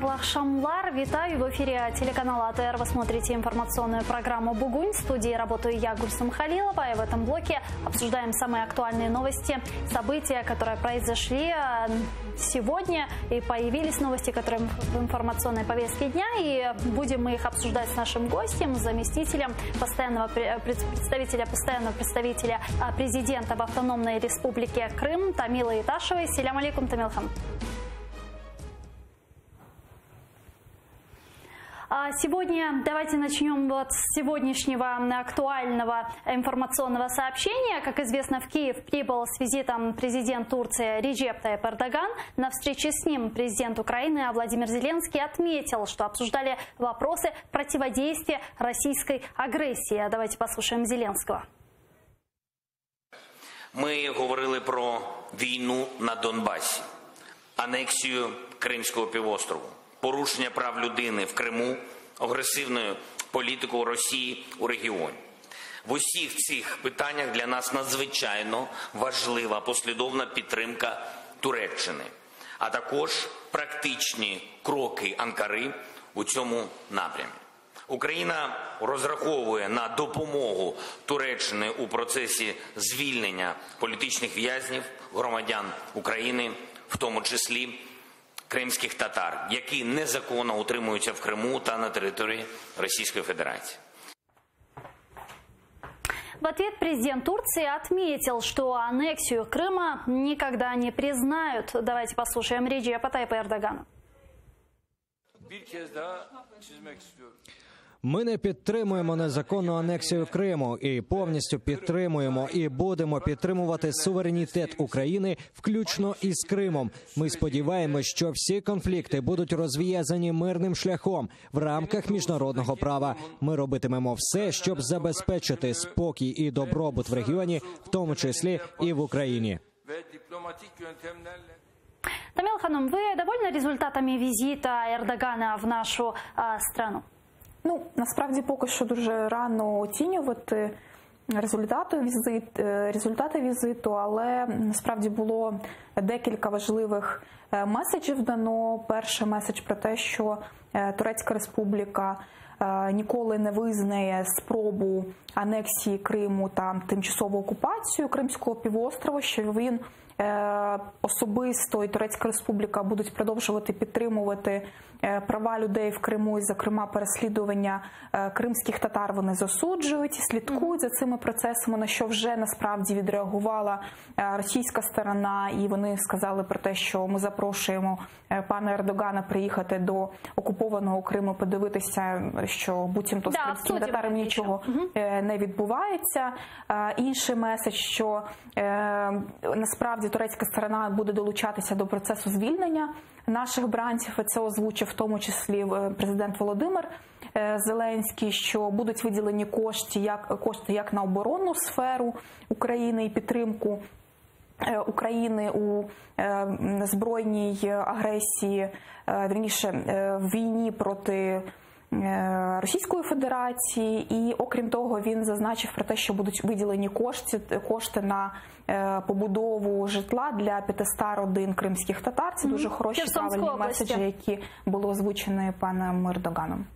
Лахшамлар, витаю в эфире телеканала АТР. Вы смотрите информационную программу «Бугунь». В студии работаю я, Гульсум Халилова. И в этом блоке обсуждаем самые актуальные новости, события, которые произошли сегодня. И появились новости, которые в информационной повестке дня. И будем мы их обсуждать с нашим гостем, заместителем постоянного представителя президента в Автономной Республике Крым Тамилой Иташевой. Селям алейкум, Тамилхан. Сегодня давайте начнем вот с сегодняшнего актуального информационного сообщения. Как известно, в Киев прибыл с визитом президент Турции Реджеп Тайип Эрдоган. На встрече с ним президент Украины Владимир Зеленский отметил, что обсуждали вопросы противодействия российской агрессии. Давайте послушаем Зеленского. Ми говорили про війну на Донбасі, анексію Кримського півострову, порушення прав людини в Криму, агресивною політикою Росії у регіоні. В усіх цих питаннях для нас надзвичайно важлива послідовна підтримка Туреччини, а також практичні кроки Анкари у цьому напрямі. Україна розраховує на допомогу Туреччини у процесі звільнення політичних в'язнів, громадян України, в тому числі кримських татар, які незаконно утримуються в Криму та на території Російської Федерації. В ответ президент Турции отметил, что аннексию Крыма никогда не признают. Давайте послушаем Реджепа Тайипа Эрдогана. Ми не підтримуємо незаконну анексію Криму і повністю підтримуємо і будемо підтримувати суверенітет України, включно із Кримом. Ми сподіваємось, що всі конфлікти будуть розв'язані мирним шляхом в рамках міжнародного права. Ми робитимемо все, щоб забезпечити спокій і добробут в регіоні, в тому числі і в Україні. Тамил Ханум, вы довольны результатами визита Ердогана в нашу страну? Ну, насправді поки що дуже рано оцінювати результати візиту, але насправді було декілька важливих меседжів дано. Перший меседж про те, що Турецька Республіка ніколи не визнає спробу анексії Криму та тимчасову окупацію Кримського півострова, що він особисто і Турецька Республіка будуть продовжувати підтримувати права людей в Криму, і, зокрема, переслідування кримських татар вони засуджують і слідкують за цими процесами, на що вже насправді відреагувала російська сторона, і вони сказали про те, що ми запрошуємо пана Ердогана приїхати до окупованого Криму, подивитися, що буцімто з кримськими татарами нічого не відбувається. Інший меседж, що насправді турецька сторона буде долучатися до процесу звільнення наших бранців, і це озвучив в тому числі президент Володимир Зеленський, що будуть виділені кошти як на оборонну сферу України і підтримку України у збройній агресії, вірніше, в війні проти Російської Федерації, і окрім того він зазначив про те, що будуть виділені кошти на побудову житла для 500 родин кримських татар. Це дуже хороші, правильні меседжі, які були озвучені паном Ердоганом.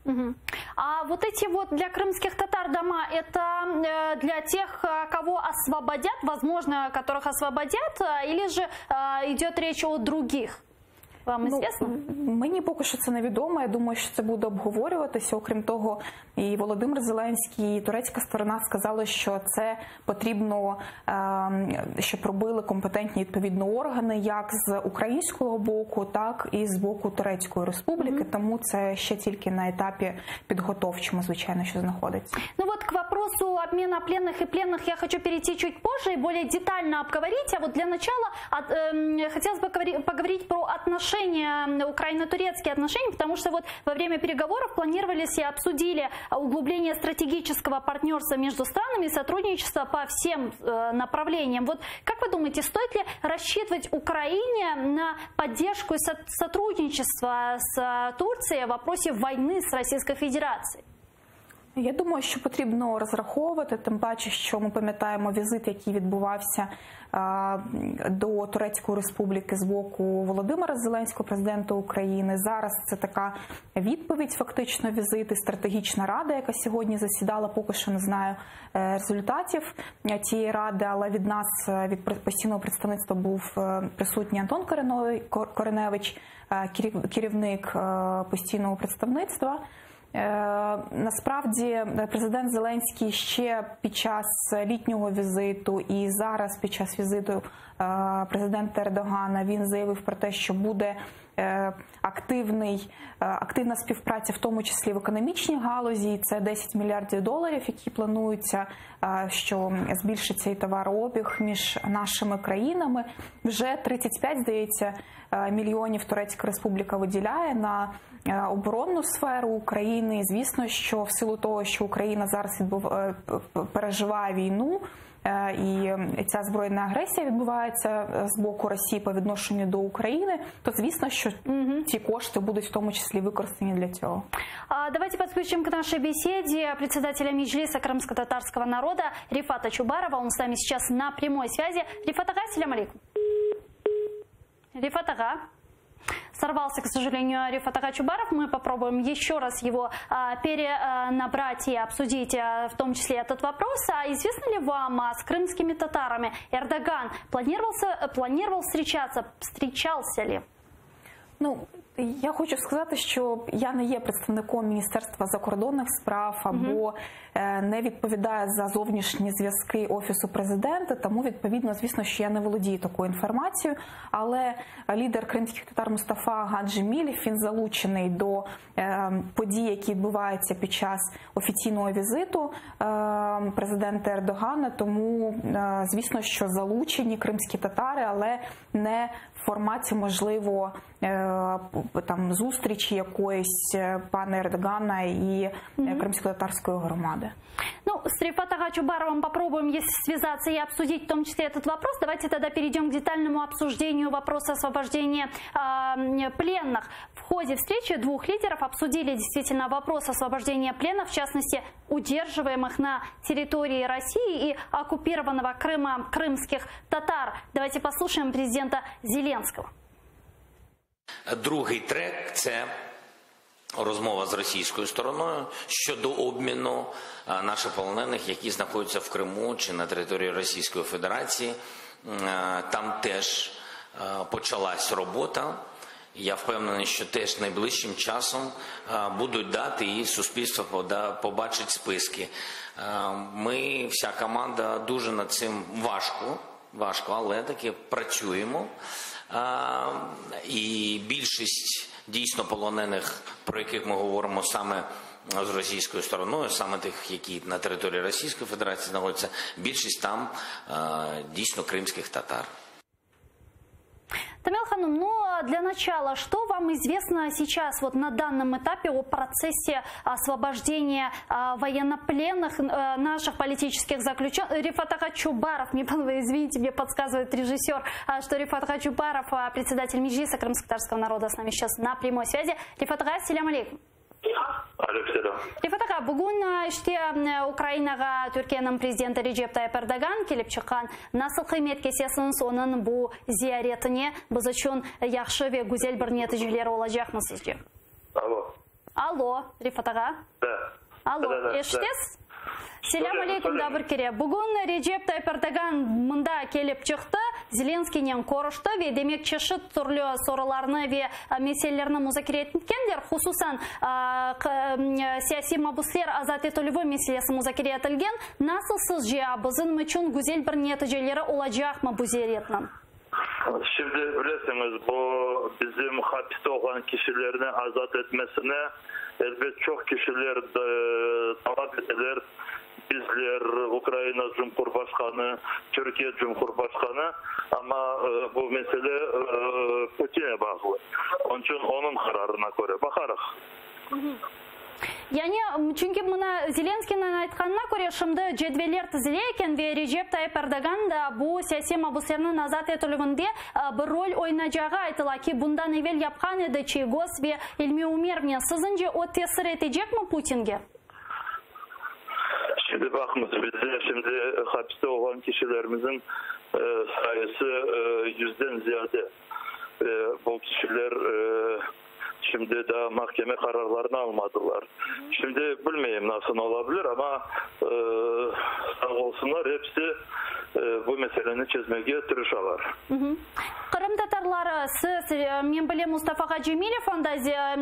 А вот эти вот для крымских татар дома, это для тех, кого освободят, возможно, которых освободят, или же идет речь о других? Вам известно? Мені поки що це невідомо. Я думаю, що це буде обговорюватися. Окрім того, і Володимир Зеленський, і турецька сторона сказали, що це потрібно, щоб робили компетентні відповідно органи, як з українського боку, так і з боку Турецької Республіки. Тому це ще тільки на етапі підготовчому, звичайно, що знаходиться. Ну вот к вопросу обмена пленных и пленных я хочу перейти чуть позже и более детально обговорить. А вот для начала хотелось бы поговорить про отношения, украино-турецкие отношения, потому что вот во время переговоров планировались и обсудили углубление стратегического партнерства между странами и сотрудничество по всем направлениям. Вот как вы думаете, стоит ли рассчитывать Украине на поддержку и сотрудничество с Турцией в вопросе войны с Российской Федерацией? Я думаю, що потрібно розраховувати, тим паче, що ми пам'ятаємо візит, який відбувався до Турецької Республіки з боку Володимира Зеленського, президента України. Зараз це така відповідь, фактично, візит і стратегічна рада, яка сьогодні засідала, поки що не знаю результатів цієї ради, але від нас, від постійного представництва, був присутній Антон Кореневич, керівник постійного представництва. Насправді президент Зеленський ще під час літнього візиту і зараз під час візиту президента Ердогана він заявив про те, що буде активна співпраця, в тому числі в економічній галузі. Це 10 мільярдів доларів, які плануються, що збільшиться і товарообіг між нашими країнами. Вже 35, здається, мільйонів Турецька Республіка виділяє на оборонну сферу України. І звісно, що в силу того, що Україна зараз переживає війну, і ця збройна агресія відбувається з боку Росії по відношенню до України, то звісно, що ці кошти будуть в тому числі використані для цього. Давайте подключим к нашей беседе председателя Меджлиса крымско-татарского народа Рифата Чубарова. Он с нами сейчас на прямой связи. Рифат ага, ассаляму алейкум. Рифат ага. Сорвался, к сожалению, Рифат ага Чубаров. Мы попробуем еще раз его перенабрать и обсудить, в том числе этот вопрос. А известно ли вам, с крымскими татарами Эрдоган планировал встречаться? Встречался ли? Я хочу сказати, що я не є представником Міністерства закордонних справ або не відповідаю за зовнішні зв'язки Офісу президента, тому, відповідно, звісно, що я не володію такою інформацією, але лідер кримських татар Мустафа Гаджі Мілів, він залучений до подій, які відбуваються під час офіційного візиту президента Ердогана, тому, звісно, що залучені кримські татари, але не в форматі, можливо, там зустрічі якоїсь пана Ердогана і кримсько-татарської громади. С Рифатом ага Чубаровым попробуем, если связаться и обсудить в том числе этот вопрос. Давайте тогда перейдем к детальному обсуждению вопроса освобождения пленных. В ходе встречи двух лидеров обсудили действительно вопрос освобождения пленных, в частности, удерживаемых на территории России и оккупированного Крыма крымских татар. Давайте послушаем президента Зеленского. Другий трек – це розмова з російською стороною щодо обміну наших полонених, які знаходяться в Криму чи на території Російської Федерації. Там теж почалась робота. Я впевнений, що теж найближчим часом будуть дати і суспільство побачить списки. Ми, вся команда, дуже над цим важко, але таки працюємо. І більшість дійсно полонених, про яких ми говоримо саме з російською стороною, саме тих, які на території Російської Федерації знаходяться, більшість там дійсно кримських татар. Тамил Ханум, для начала, что вам известно сейчас вот на данном этапе о процессе освобождения военнопленных, наших политических заключенных? Рифат ага Чубаров, извините, мне подсказывает режиссер, что Рифат ага Чубаров, председатель Меджлиса крымско-татарского народа, с нами сейчас на прямой связи. Рифат ага, ассаляму алейкум. Рифат ага, бүгін іште Украинаға Түркияның президенті Реджеп Тайып Эрдоган келіп шыққан насыл қимет кесесін соның бұл зияретіне біз үшін яқшы ве гүзел бір нәтижелер олажақмыз сізде? Алло, Рифат ага? Алло, ешітесіз? Селям алейкум, дабыр кере. Бүгін Реджеп Тайып Эрдоган мұнда келіп шықты, Зеленскийнен қорышты ве демек чешіт түрлі сорыларны ве меселерні музакир еткендер, хусусан сияси мабуслер азат етілігі меселесі музакир етілген, насылсыз же абызын мүчін гүзел бір нәтижелері олажақ ма бұзеретінің? Şimdi bilirsiniz bu bizim hapiste olan kişilerini azat etmesine elbet çok kişiler talep edilir. Bizler, Ukrayna Cumhurbaşkanı, Türkiye Cumhurbaşkanı ama bu mesele Putin'e bağlı. Onun için onun kararına göre bakarız. Yani çünkü buna Zelenskiy'nin aytkanına göre şimdi cedveler tizileyken ve Recep Tayyip Erdogan da bu siyasi mabuslarının azat etülüğünde bir rol oynayacağı aytıla ki bundan evvel yapkan edi Çiğgoz ve İlmi Umervne. Sizce o tesir edecek mi Putin'e? bakmız bizde şimdi hapiste olan kişilerimizin sayısı 100'den ziyade. Bu kişiler şimdi daha mahkeme kararlarını almadılar. Şimdi bilmeyeyim nasıl olabilir ama sağ olsunlar hepsi bu meseleni çözmeye tırışalar. Кырым татарлары, сіз, мен білем, Мұстафа Хаджимилев, онда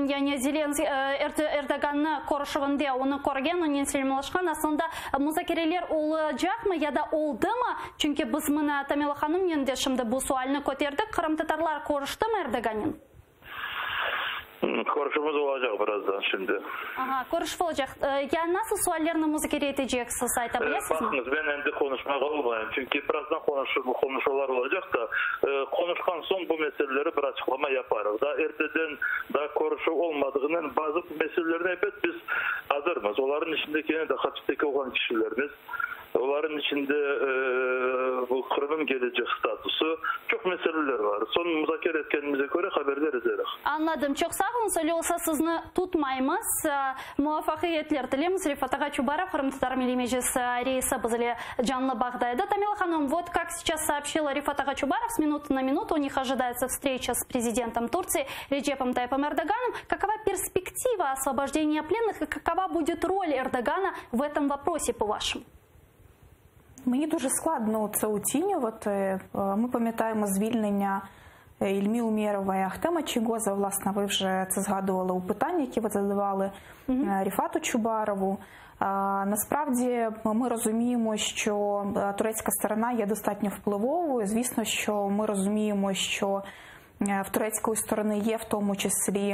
Эрдоганны Коршығынде, оны көрген, онен селмалашқан, асында музакерелер olacak mı ya da oldu mu? Çünkü biz mına Тамила ханым менде şimdi bu sualını көтердік. Kırım tatarlar көрüşті mü Erdogan'ın? Konuşmamız olacak birazdan şimdi. Aha, görüş olacak. Yani nasıl suallerini müzakere edeceksiniz, aytabilirsiniz mi? Bakınız ben endi konuşmaya olmayayım. Çünkü birazdan konuşmalar olacak da konuşkan son bu meseleleri bir açıklama yaparız. Daha erteden daha konuşu olmadığının bazı meselelerini hep biz hazırmız. Onların içindeki de hapisteki olan kişilerimiz. Onların içinde bu Kırım'ın gelecek statusu çok meseleler var. Son müzakere etkenimize göre haberler ederiz. Anladım. Çok sağ olun. Öyle olsa sizni tutmayımız. Muvaffakiyetler dileyimiz. Rifat Ağa Чубаров, Kırım Tatar Milli Meclis reisi bizle canlı bağdaydı. Тамила ханым, вот как сейчас сообщила Рифат Ağa Чубаров, с минуты на минуту у них ожидается встреча с президентом Турции Реджепом Тайипом Эрдоганом. Какова перспектива освобождения пленных и какова будет роль Эрдогана в этом вопросе, по-вашему? Мені дуже складно це оцінювати. Ми пам'ятаємо звільнення Ільмі Умєрова і Ахтема Чийгоза. Власне, ви вже це згадували у питанні, які ви задавали Ріфату Чубарову. Насправді ми розуміємо, що турецька сторона є достатньо впливовою. Звісно, що ми розуміємо, що в турецької сторони є в тому числі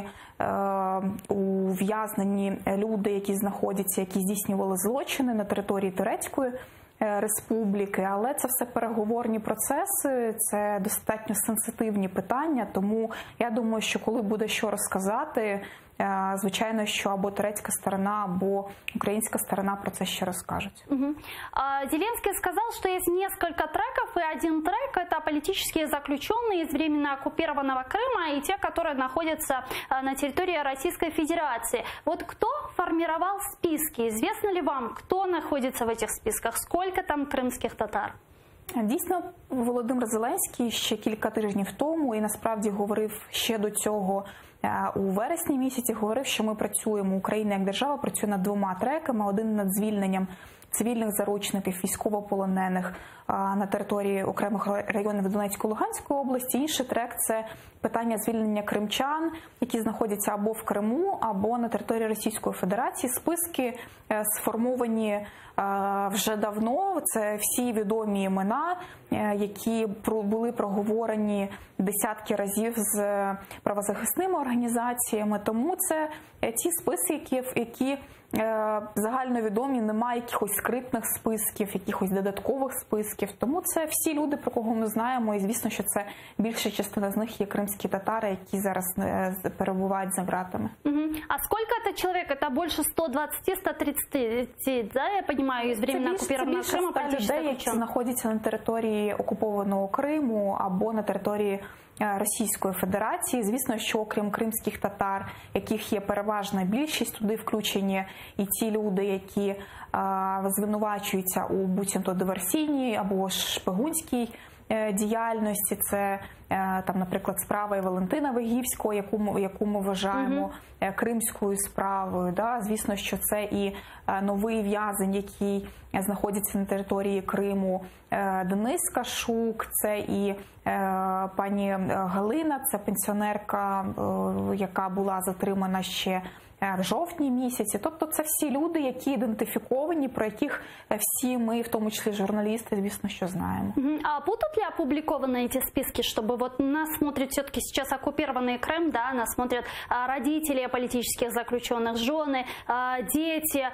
ув'язнені люди, які знаходяться, які здійснювали злочини на території Турецької Республіки, але це все переговорні процеси, це достатньо сенситивні питання, тому я думаю, що коли буде що розказати, звичайно, що або турецька сторона, або українська сторона про це ще розкажуть. Зеленский сказал, что есть несколько треков, и один трек – это политические заключенные из временно оккупированного Крыма и те, которые находятся на территории Российской Федерации. Вот кто формировал списки? Известно ли вам, кто находится в этих списках? Сколько там крымских татар? Дійсно, Володимир Зеленський ще кілька тижнів тому і насправді говорив ще до цього у вересні місяці, говорив, що ми працюємо, Україна як держава працює над двома треками. Один над звільненням цивільних заручників, військовополонених на території окремих районів Донецької, Луганської області. Інший трек – це питання звільнення кримчан, які знаходяться або в Криму, або на території Російської Федерації. Списки сформовані вже давно, це всі відомі імена, які були проговорені десятки разів з правозахисними організаціями. Тому це ті списки, які загальновідомі, немає якихось скритних списків, якихось додаткових списків. Тому це всі люди, про кого ми знаємо, і звісно, що це більша частина з них є кримські татари, які зараз перебувають за ґратами. А сколько это человек? Это больше 120-130, да, я понимаю, из временно оккупированного Крыма политических людей, які знаходяться на території окупованого Криму або на території Російської Федерації. Звісно, що окрім кримських татар, яких є переважна більшість, туди включені і ті люди, які звинувачуються у буцімто диверсійній або шпигунській діяльності. Це, там, наприклад, справа і Валентина Вигівського, яку ми вважаємо кримською справою. Да? Звісно, що це і новий в'язень, який знаходиться на території Криму, Денис Кашук, це і пані Галина, це пенсіонерка, яка була затримана ще в жовтні місяці. Тобто це всі люди, які ідентифіковані, про яких всі ми, в тому числі журналісти, звісно, що знаємо. А будут ли опубликованы эти списки, чтобы вот нас смотрит все-таки сейчас оккупированный Крым, да, нас смотрят родители политических заключенных, жены, дети,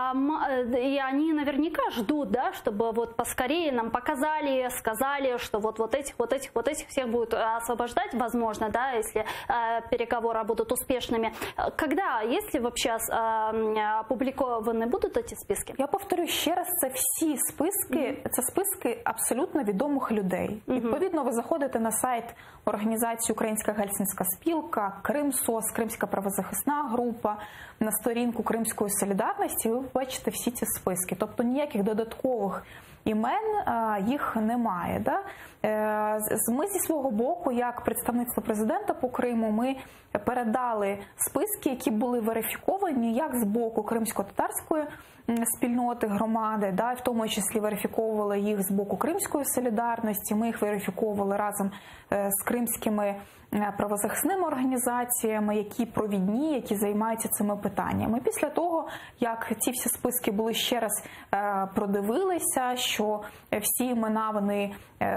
и они наверняка ждут, да, чтобы вот поскорее нам показали, сказали, что вот этих всех будут освобождать, возможно, да, если переговоры будут успешными. Когда есть если вообще опубликованы будут эти списки? Я повторю ще раз, це всі списки, це списки абсолютно відомих людей. Відповідно, ви заходите на сайт організації Українська Гельсінська спілка, Кримсос, Кримська правозахисна група, на сторінку Кримської солідарності, ви бачите всі ці списки. Тобто ніяких додаткових імен їх немає. Да? Ми зі свого боку, як представництво президента по Криму, ми передали списки, які були верифіковані як з боку кримсько-татарської спільноти, громади, да, в тому числі верифіковували їх з боку Кримської солідарності, ми їх верифіковували разом з кримськими правозахисними організаціями, які провідні, які займаються цими питаннями. Після того, як ці всі списки були ще раз продивилися, що всі імена вони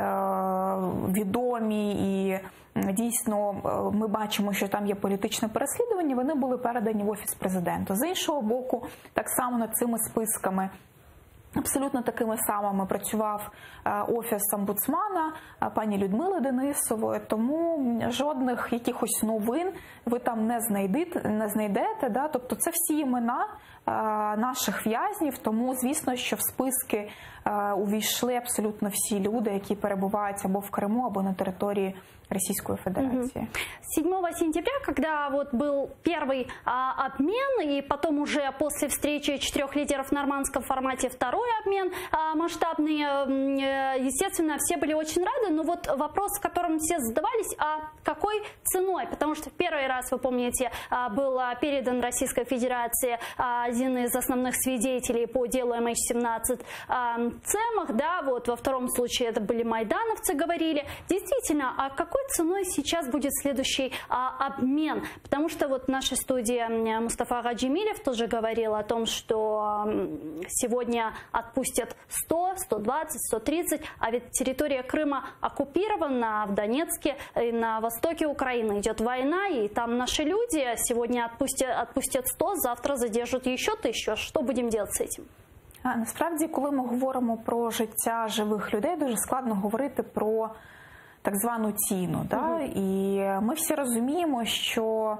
відомі і дійсно ми бачимо, що там є політичне переслідування, вони були передані в Офіс президента. З іншого боку, так само над цими списками абсолютно такими самими працював Офіс омбудсмана пані Людмили Денисової, тому жодних якихось новин ви там не знайдете. Да? Тобто це всі імена наших в'язнів, тому звісно, що в списки увійшли абсолютно всі люди, які перебувають або в Криму, або на території Российской Федерации. 7 сентября, когда вот был первый обмен, и потом уже после встречи 4 лидеров в нормандском формате второй обмен масштабный, естественно, все были очень рады, но вот вопрос, которым все задавались, а какой ценой? Потому что в первый раз, вы помните, был передан Российской Федерации один из основных свидетелей по делу MH17 Цемах, да, вот во втором случае это были майдановцы, говорили. Действительно, а какой ценой сейчас будет следующий обмен? Потому что вот в нашей студии Мустафа Гаджимилев тоже говорил о том, что сегодня отпустят 100, 120, 130, а ведь территория Крыма оккупирована, в Донецке и на востоке Украины идет война, и там наши люди сегодня отпустят 100, завтра задержат еще 1000. Что будем делать с этим? Насправді, коли ми говоримо про життя живих людей, дуже складно говорити про так звану ціну. Да? І ми всі розуміємо, що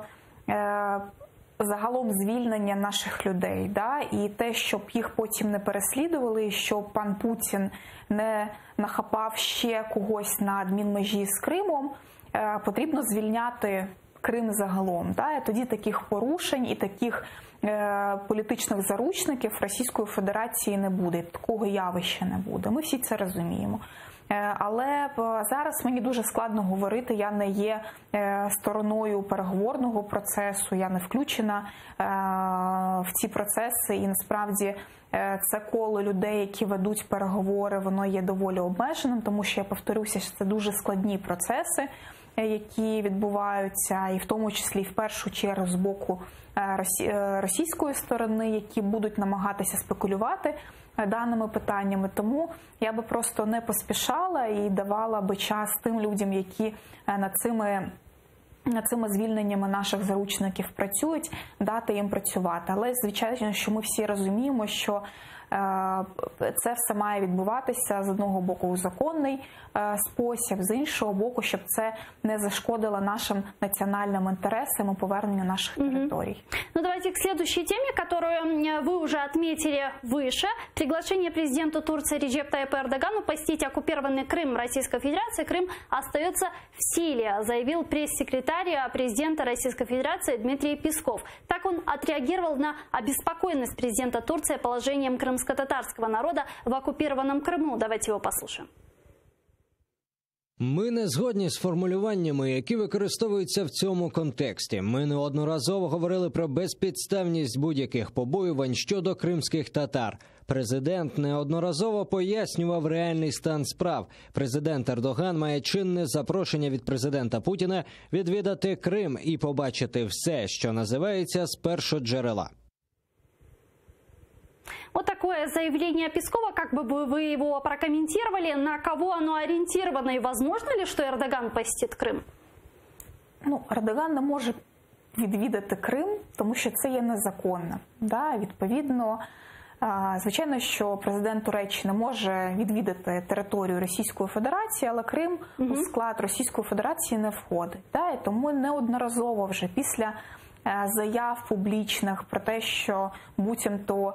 загалом звільнення наших людей, да? І те, щоб їх потім не переслідували, щоб пан Путін не нахапав ще когось на адмінмежі з Кримом, потрібно звільняти Крим загалом. Да? І тоді таких порушень і таких політичних заручників Російської Федерації не буде, такого явища не буде. Ми всі це розуміємо. Але зараз мені дуже складно говорити, я не є стороною переговорного процесу, я не включена в ці процеси, і насправді це коло людей, які ведуть переговори, воно є доволі обмеженим, тому що, я повторюся, що це дуже складні процеси, які відбуваються, і в тому числі в першу чергу з боку російської сторони, які будуть намагатися спекулювати даними питаннями. Тому я би просто не поспішала і давала би час тим людям, які над цими звільненнями наших заручників працюють, дати їм працювати. Але, звичайно, що ми всі розуміємо, що це все має відбуватися з одного боку у законний спосіб, з іншого боку, щоб це не зашкодило нашим національним інтересам і поверненню наших територій. Ну, давайте к следующей теме, которую вы уже отметили выше. Приглашение президента Турции Реджепа Тайипа Эрдогану посетить оккупированный Крым Российской Федерации. Крым остается в силе, заявил пресс-секретарь президента Российской Федерации Дмитрий Песков. Так он отреагировал на обеспокоенность президента Турции положением крымско-татарского народа в оккупированном Крыму. Давайте его послушаем. Ми не згодні з формулюваннями, які використовуються в цьому контексті. Ми неодноразово говорили про безпідставність будь-яких побоювань щодо кримських татар. Президент неодноразово пояснював реальний стан справ. Президент Ердоган має чинне запрошення від президента Путіна відвідати Крим і побачити все, що називається з першоджерела. Вот такое заявление Пескова, как бы вы его прокомментировали, на кого оно ориентировано и возможно ли, что Ердоган посетит Крим? Ну, Ердоган не може відвідати Крим, тому що це є незаконно. Да? Відповідно, звичайно, що президент Туреччини може відвідати територію Російської Федерації, але Крим у склад Російської Федерації не входить. Да? І тому неодноразово вже після заяв публічних про те, що буцімто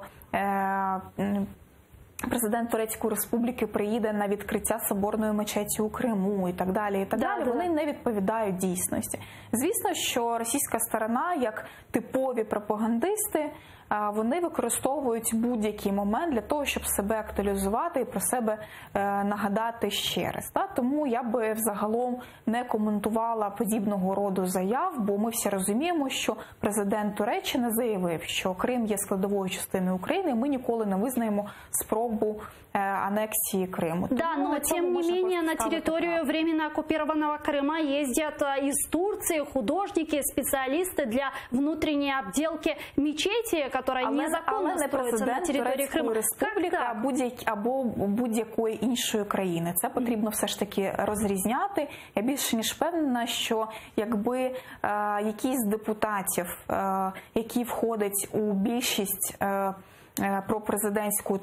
президент Турецької Республіки приїде на відкриття соборної мечеті у Криму і так далі, вони не відповідають дійсності. Звісно, що російська сторона, як типові пропагандисти, вони використовують будь-який момент для того, щоб себе актуалізувати і про себе нагадати ще раз. Тому я би взагалом не коментувала подібного роду заяв, бо ми всі розуміємо, що президент Туреччини заявив, що Крим є складовою частиною України, і ми ніколи не визнаємо спробу аннексии Крыма. Да, но тем не менее на территорию временно оккупированного Крыма ездят из Турции художники, специалисты для внутренней обделки мечети, которая незаконно строится на території Криму. Республіка або будь-якої іншої країни. Це потрібно все ж таки розрізняти. Я більше ніж впевнена, що якби якийсь з депутатів, який входить у більшість пропрезидентську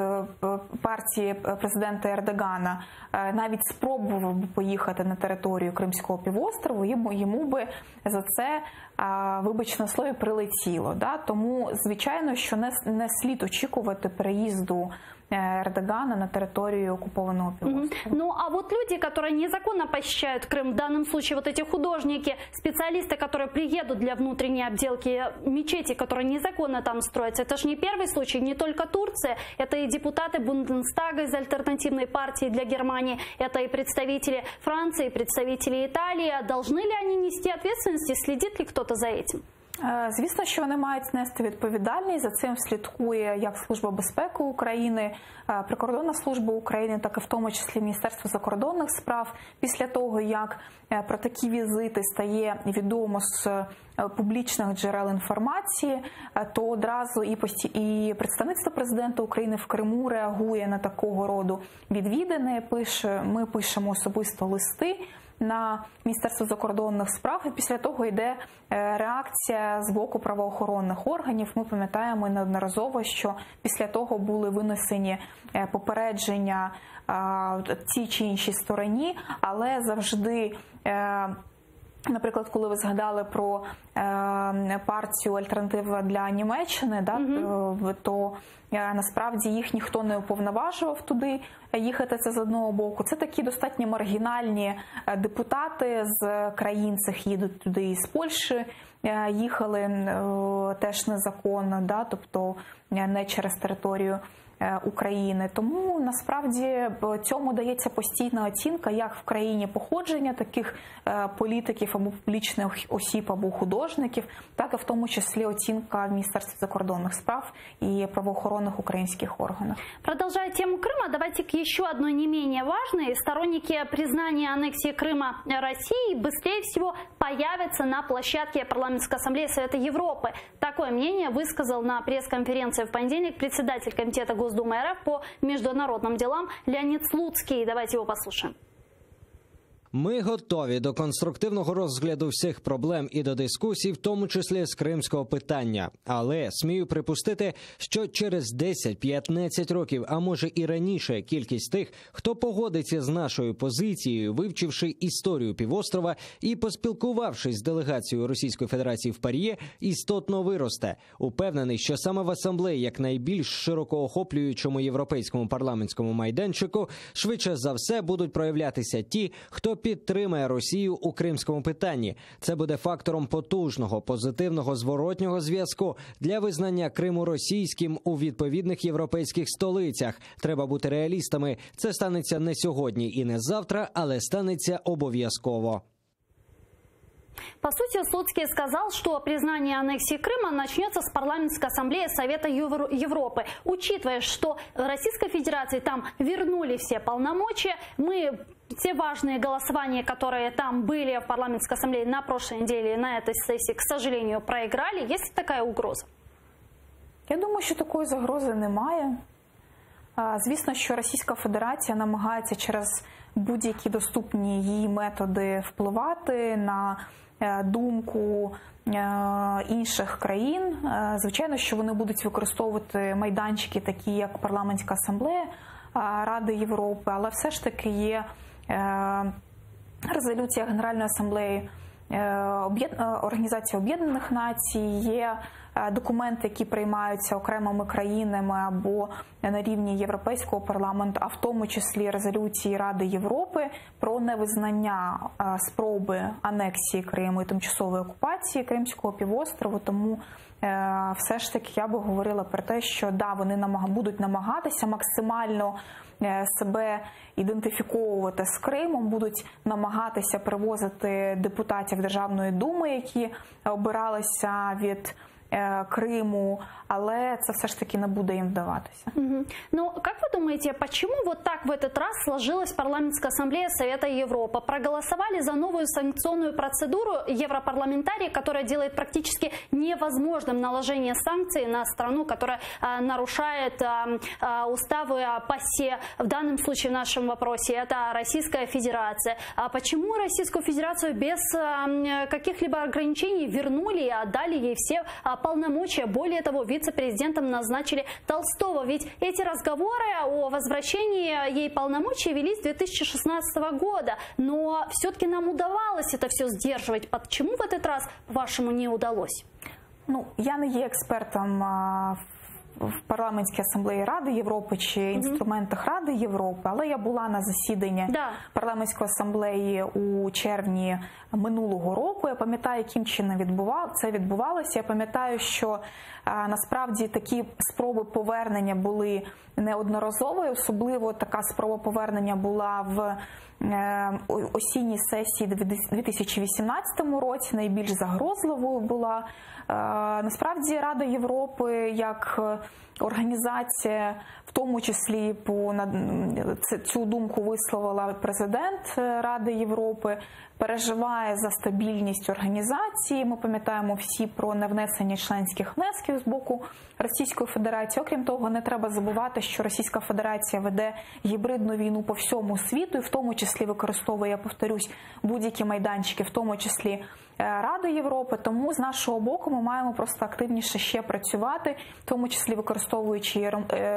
партії президента Ердогана, навіть спробував би поїхати на територію Кримського півострову, йому би за це, вибач на слові, прилетіло. Тому, звичайно, що не слід очікувати переїзду Эрдогана на территорию оккупованного полуострова. Ну, а вот люди, которые незаконно посещают Крым, в данном случае вот эти художники, специалисты, которые приедут для внутренней обделки мечети, которые незаконно там строятся, это же не первый случай, не только Турция, это и депутаты Бундестага из альтернативной партии для Германии, это и представители Франции, и представители Италии. Должны ли они нести ответственность и следит ли кто-то за этим? Звісно, що вони мають нести відповідальність. За цим слідкує як Служба безпеки України, Прикордонна служба України, так і в тому числі Міністерство закордонних справ. Після того, як про такі візити стає відомо з публічних джерел інформації, то одразу і представництво президента України в Криму реагує на такого роду відвідини. Ми пишемо особисто листи на Міністерство закордонних справ, і після того йде реакція з боку правоохоронних органів. Ми пам'ятаємо неодноразово, що після того були винесені попередження цій чи іншій стороні, але завжди, наприклад, коли ви згадали про партію «Альтернатива для Німеччини», то насправді їх ніхто не уповноважував туди їхати, це з одного боку. Це такі достатньо маргінальні депутати з країн цих їдуть туди, із Польщі їхали теж незаконно, тобто не через територію України. Тому насправді цьому дається постійна оцінка як в країні походження таких політиків або публічних осіб або художників, так і в тому числі оцінка в Міністерстві закордонних справ і правоохоронних українських органах. Продолжая тему Крыма, давайте к еще одной не менее важной. Сторонники признания аннексии Крыма России быстрее всего появятся на площадке Парламентской ассамблеи Совета Европы. Такое мнение высказал на пресс-конференции в понедельник председатель комитета Госдумы РФ по международным делам Леонид Слуцкий. Давайте его послушаем. Ми готові до конструктивного розгляду всіх проблем і до дискусій, в тому числі з кримського питання. Але смію припустити, що через 10-15 років, а може і раніше, кількість тих, хто погодиться з нашою позицією, вивчивши історію півострова і поспілкувавшись з делегацією Російської Федерації в ПАРЄ, істотно виросте. Упевнений, що саме в асамблеї, як найбільш широко охоплюючому європейському парламентському майданчику, швидше за все будуть проявлятися ті, хто підтримає Росію у кримському питанні. Це буде фактором потужного, позитивного зворотнього зв'язку для визнання Криму російським у відповідних європейських столицях. Треба бути реалістами. Це станеться не сьогодні і не завтра, але станеться обов'язково. По сути, Слуцкий сказал, что признание аннексии Крыма начнется с парламентской ассамблеи Совета Европы. Учитывая, что Российской Федерации там вернули все полномочия, мы те важные голосования, которые там были в парламентской ассамблее на прошлой неделе, на этой сессии, к сожалению, проиграли. Есть ли такая угроза? Я думаю, що такої загрози немає. Звісно, що Російська Федерація намагається через будь-які доступні їй методи впливати на думку інших країн. Звичайно, що вони будуть використовувати майданчики, такі як Парламентська асамблея Ради Європи, але все ж таки є резолюція Генеральної асамблеї Організація Об'єднаних Націй, є документи, які приймаються окремими країнами або на рівні Європейського парламенту, а в тому числі резолюції Ради Європи про невизнання спроби анексії Криму і тимчасової окупації Кримського півострову. Тому все ж таки я би говорила про те, що да, вони будуть намагатися максимально себе ідентифіковувати з Кримом, будуть намагатися привозити депутатів Державної думи, які обиралися від Крыму, але це все ж таки не буде им вдаватися. Ну, как вы думаете, почему вот так в этот раз сложилась парламентская ассамблея Совета Европы? Проголосовали за новую санкционную процедуру европарламентарии, которая делает практически невозможным наложение санкций на страну, которая нарушает уставы ПАСЕ. В данном случае в нашем вопросе это Российская Федерация. А почему Российскую Федерацию без каких-либо ограничений вернули и отдали ей все полномочия? Более того, вице-президентом назначили Толстого. Ведь эти разговоры о возвращении ей полномочий велись с 2016 года. Но все-таки нам удавалось это все сдерживать. Почему в этот раз, по-вашему, не удалось? Ну, я не є експертом в парламентській асамблеї Ради Європи чи інструментах Ради Європи, але я була на засіданні парламентської асамблеї у червні минулого року. Я пам'ятаю, яким чином це відбувалося. Я пам'ятаю, що насправді такі спроби повернення були неодноразові. Особливо така спроба повернення була в осінній сесії 2018 році, найбільш загрозливою була. Насправді Рада Європи як організація, в тому числі цю думку висловила президент Ради Європи, переживає за стабільність організації. Ми пам'ятаємо всі про невнесення членських внесків з боку Російської Федерації. Окрім того, не треба забувати, що Російська Федерація веде гібридну війну по всьому світу і в тому числі використовує, я повторюсь, будь-які майданчики, в тому числі Ради Європи. Тому з нашого боку ми маємо просто активніше ще працювати, в тому числі використовуючи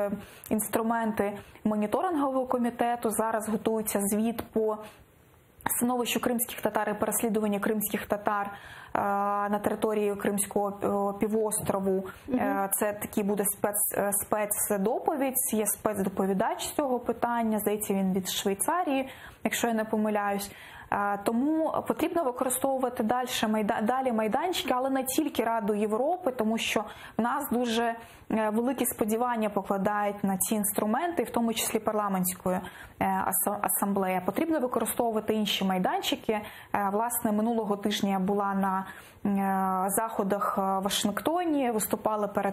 інструменти моніторингового комітету. Зараз готується звіт по становищу кримських татар і переслідування кримських татар на території Кримського півострову. Це такий буде спецдоповідь, є спецдоповідач з цього питання, здається, він від Швейцарії, якщо я не помиляюсь. Тому потрібно використовувати далі майданчики, але не тільки Раду Європи, тому що в нас дуже великі сподівання покладають на ці інструменти, в тому числі парламентської асамблеї. Потрібно використовувати інші майданчики. Власне, минулого тижня я була на заходах в Вашингтоні, виступали перед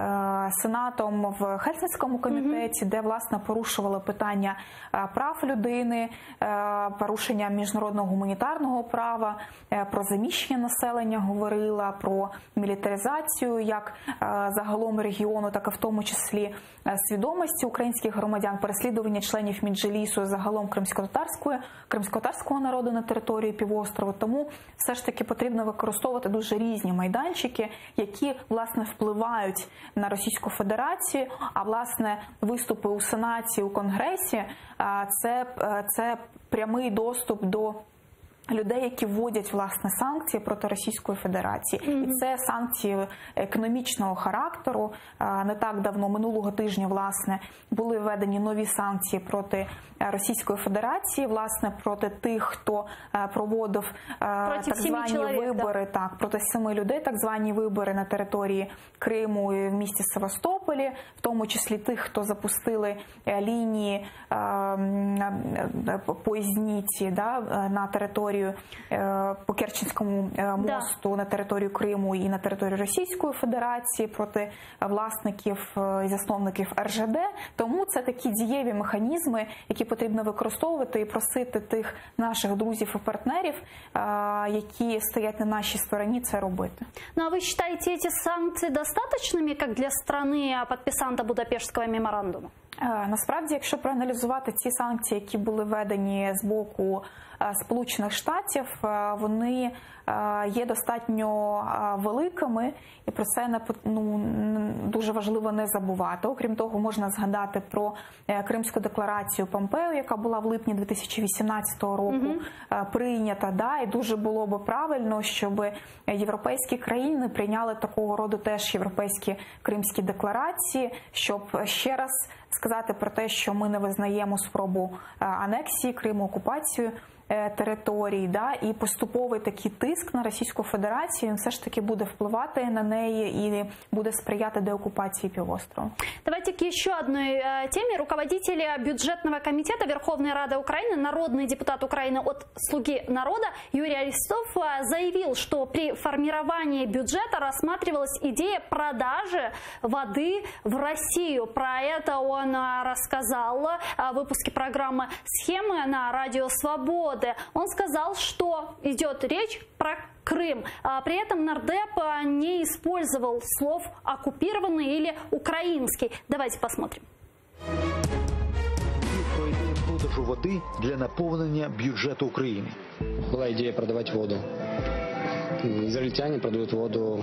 Сенатом в Хельсінському комітеті, де, власне, порушували питання прав людини, порушення міжнародного гуманітарного права, про заміщення населення говорила, про мілітаризацію як загалом регіону, так і в тому числі свідомості українських громадян, переслідування членів Меджлісу загалом кримськотатарського народу на території півострову. Тому все ж таки потрібно використовувати дуже різні майданчики, які, власне, впливають на Російську Федерацію, а, власне, виступи у Сенаті, у Конгресі – це прямий доступ до людей, які вводять, власне, санкції проти Російської Федерації. І це санкції економічного характеру. Не так давно, минулого тижня, власне, були введені нові санкції проти Російської Федерації, власне, проти тих, хто проводив так звані вибори, проти 7 людей, так звані вибори на території Криму і в місті Севастополі, в тому числі тих, хто запустили лінії поїзні на територію по Керченському мосту, на територію Криму і на територію Російської Федерації, проти власників і засновників РЖД. Тому це такі дієві механізми, які потрібно використовувати і просити тих наших друзів і партнерів, які стоять на нашій стороні, це робити. Ну а ви вважаєте ці санкції достатніми, як для країни-підписанта Будапештського меморандуму? Насправді, якщо проаналізувати ці санкції, які були введені з боку Сполучених Штатів, вони є достатньо великими, і про це дуже важливо не забувати. Окрім того, можна згадати про Кримську декларацію Помпео, яка була в липні 2018 року прийнята. І дуже було б правильно, щоб європейські країни прийняли такого роду теж європейські Кримські декларації, щоб ще раз сказати про те, що ми не визнаємо спробу анексії Криму, окупацію територій, і поступовий такий тиск на Російську Федерацію, він все ж таки буде впливати на неї и буде сприяти деоккупации півострова. Давайте к еще одной теме. Руководитель бюджетного комитета Верховной Рады Украины, народный депутат Украины от «Слуги народа» Юрий Аристов заявил, что при формировании бюджета рассматривалась идея продажи воды в Россию. Про это он рассказал в выпуске программы «Схемы» на Радио Свобода. Он сказал, что идет речь про Крым. При этом нардеп не использовал слов «оккупированный» или «украинский». Давайте посмотрим. Про ідею продажу води для наповнення бюджету України. Была идея продавать воду. Израильтяне продают воду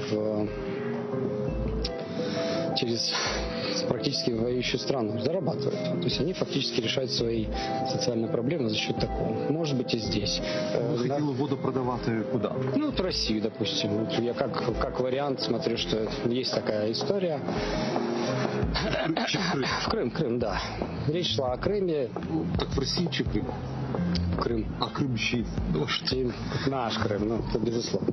через практически воюющую страну, зарабатывают. То есть они фактически решают свои социальные проблемы за счет такого. Может быть и здесь. Вы хотели воду продавать куда? Ну, в Россию, допустим. Вот я как вариант смотрю, что есть такая история. В Крым, да. Речь шла о Крыме. Так в России чи Крым? Крым. А Крым чий? Наш Крым, это безусловно.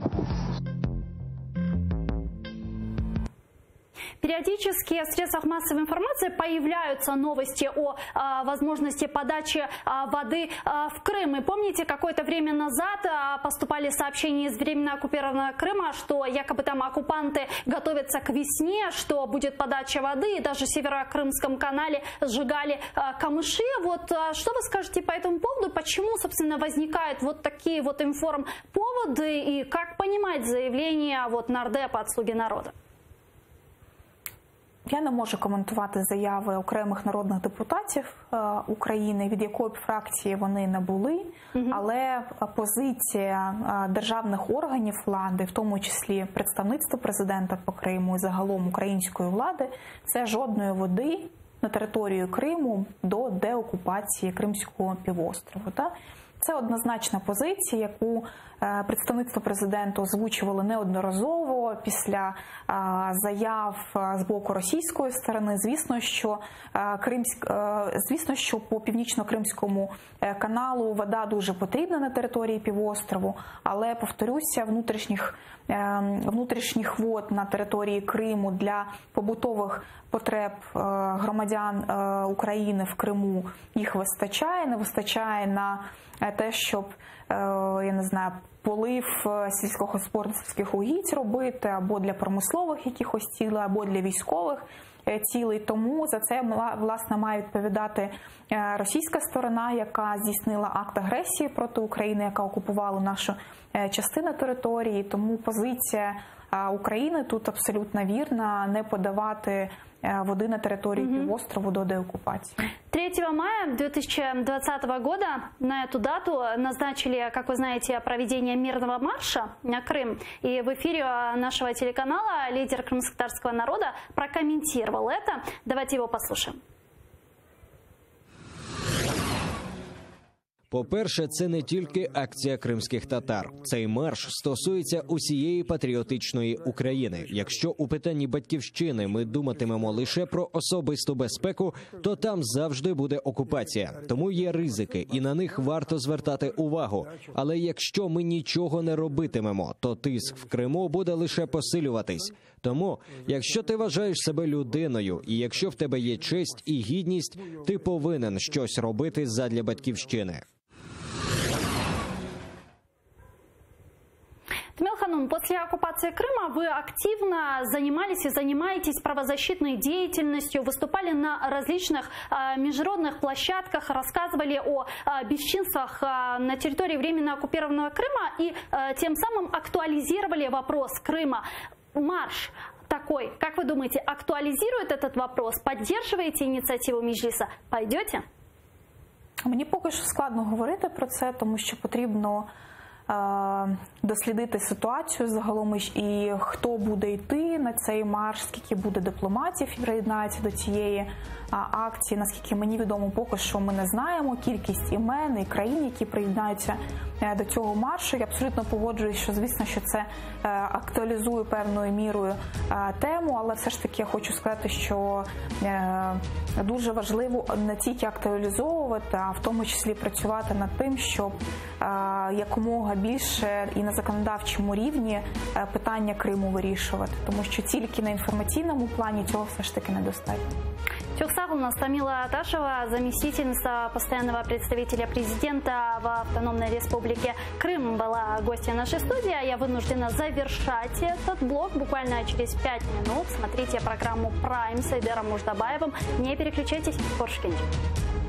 Периодически в средствах массовой информации появляются новости о возможности подачи воды в Крым. И помните, какое-то время назад поступали сообщения из временно оккупированного Крыма, что якобы там оккупанты готовятся к весне, что будет подача воды, и даже в Северокрымском канале сжигали камыши. Вот что вы скажете по этому поводу? Почему, собственно, возникают вот такие вот информповоды, и как понимать заявление нардепа от «Слуги народа»? Я не можу коментувати заяви окремих народних депутатів України, від якої б фракції вони не були, але позиція державних органів влади, в тому числі представництво президента по Криму і загалом української влади, це жодної води на територію Криму до деокупації Кримського півострову. Це однозначна позиція, яку представництво президента озвучувало неодноразово після заяв з боку російської сторони. Звісно, що по Північно-Кримському каналу вода дуже потрібна на території півострову, але, повторюся, внутрішніх вод на території Криму для побутових потреб громадян України в Криму їх вистачає, не вистачає на те, щоб, я не знаю, полив сільськогосподарських угідь робити, або для промислових якихось цілей, або для військових цілей. Тому за це, власне, має відповідати російська сторона, яка здійснила акт агресії проти України, яка окупувала нашу частину території. Тому позиція України тут абсолютно вірна – не подавати воды на территории півострову до деоккупации. 3 мая 2020 года на эту дату назначили, как вы знаете, проведение мирного марша на Крым. И в эфире нашего телеканала лидер крымскотатарского народа прокомментировал это. Давайте его послушаем. По-перше, це не тільки акція кримських татар. Цей марш стосується усієї патріотичної України. Якщо у питанні батьківщини ми думатимемо лише про особисту безпеку, то там завжди буде окупація. Тому є ризики, і на них варто звертати увагу. Але якщо ми нічого не робитимемо, то тиск в Криму буде лише посилюватись. Тому, якщо ти вважаєш себе людиною, і якщо в тебе є честь і гідність, ти повинен щось робити задля батьківщини. Тамил Ханум, после оккупации Крыма вы активно занимались и занимаетесь правозащитной деятельностью, выступали на различных международных площадках, рассказывали о бесчинствах на территории временно оккупированного Крыма и тем самым актуализировали вопрос Крыма. Марш такой, как вы думаете, актуализирует этот вопрос? Поддерживаете инициативу Меджлиса? Пойдете? Мені поки що складно говорити про це, тому що потрібно дослідити ситуацію загалом і хто буде йти на цей марш, скільки буде дипломатів і приєднається до цієї акції. Наскільки мені відомо, поки що ми не знаємо кількість імен і країн, які приєднаються до цього маршу. Я абсолютно погоджуюсь, що звісно, що це актуалізує певною мірою тему, але все ж таки я хочу сказати, що дуже важливо не тільки актуалізовувати, а в тому числі працювати над тим, щоб якомога більше і на законодавчому рівні питання Криму вирішувати, тому що тільки на інформаційному плані цього все ж таки недостатньо. Тюрксагулна Самила Аташева, заместительница постоянного представителя президента в Автономной Республике Крым, была гостья нашей студии. Я вынуждена завершать этот блог буквально через 5 минут. Смотрите программу «Прайм» с Айдером Муждабаевым. Не переключайтесь, скоро.